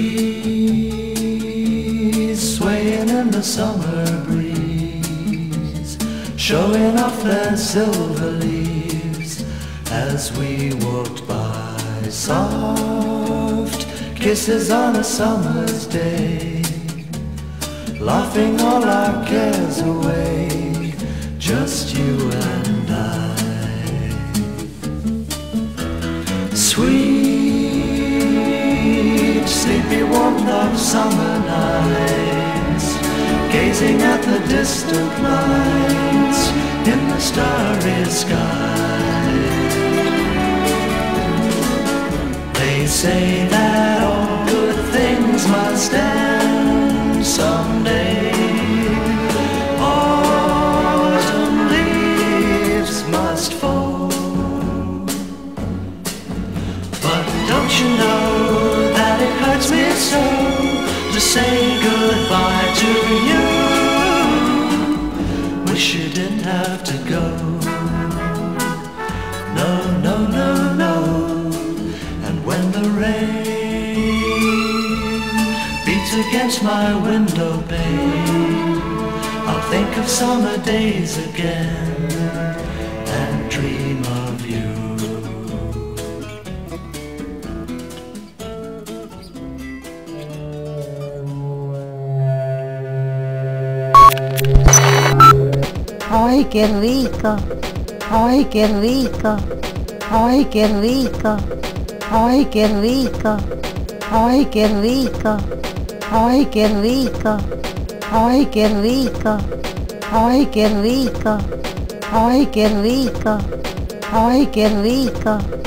trees swaying in the summer breeze, showing off their silver leaves as we walked by. Soft kisses on a summer's day, laughing all our cares away, just you and I. Sweet, sleepy warmth of summer nights, gazing at the distant lights in the starry sky. They say that all good things must end someday. Autumn leaves must fall. But don't you know that it hurts me so to say goodbye to you? Wish you didn't have to go. No, no, no, no. And when the rain beats against my window pane, I'll think of summer days again and dream of you. Ay, qué rico, ay, qué rico, ay, qué rico, ay, qué rico, ay, qué rico, ay, qué rico, ay, qué rico, ay, qué rico, ay, qué rico, ay, qué rico.